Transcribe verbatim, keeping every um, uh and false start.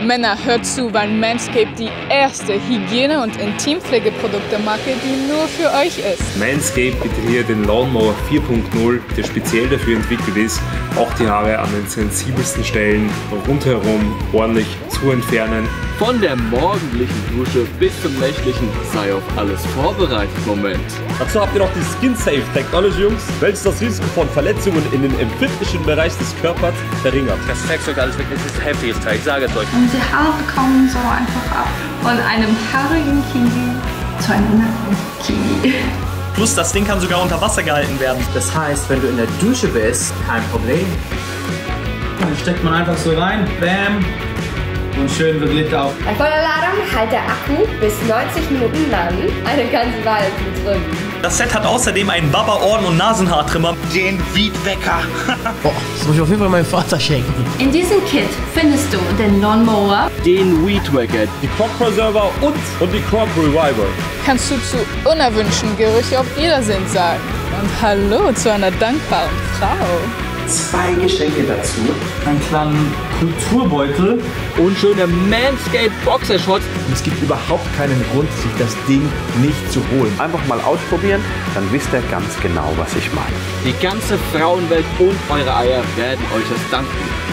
Männer, hört zu, weil Manscaped die erste Hygiene- und Intimpflegeprodukte-Marke, die nur für euch ist. Manscaped bietet hier den Lawnmower vier Punkt null, der speziell dafür entwickelt ist, auch die Haare an den sensibelsten Stellen rundherum ordentlich zu entfernen. Von der morgendlichen Dusche bis zum nächtlichen sei auf alles vorbereitet Moment. Dazu habt ihr noch die Skin Safe Technology, Jungs, welches das Risiko von Verletzungen in den empfindlichen Bereich des Körpers verringert. Das zeigt sogar alles wirklich, das ist heftiges Teil, ich sage es euch. Und die Haare kommen so einfach ab. Von einem haarigen Kiwi zu einem nackten Kiwi. Plus, das Ding kann sogar unter Wasser gehalten werden. Das heißt, wenn du in der Dusche bist, kein Problem. Dann steckt man einfach so rein, bam, und schön wird Licht auf. Bei voller Ladung hält der Akku bis neunzig Minuten lang eine ganze Weile drin. Das Set hat außerdem einen Baba-, Ohren- und Nasenhaartrimmer. Den Weedwecker. Boah, das muss ich auf jeden Fall meinem Vater schenken. In diesem Kit findest du den Lawnmower, den Weedwacker, die Crop Preserver und, und die Crop Reviver. Kannst du zu unerwünschten Gerüche auf Wiedersehen sagen. Und hallo zu einer dankbaren Frau. Zwei Geschenke dazu. Einen kleinen Kulturbeutel. Und schöne Manscaped Boxershorts. Es gibt überhaupt keinen Grund, sich das Ding nicht zu holen. Einfach mal ausprobieren, dann wisst ihr ganz genau, was ich meine. Die ganze Frauenwelt und eure Eier werden euch das danken.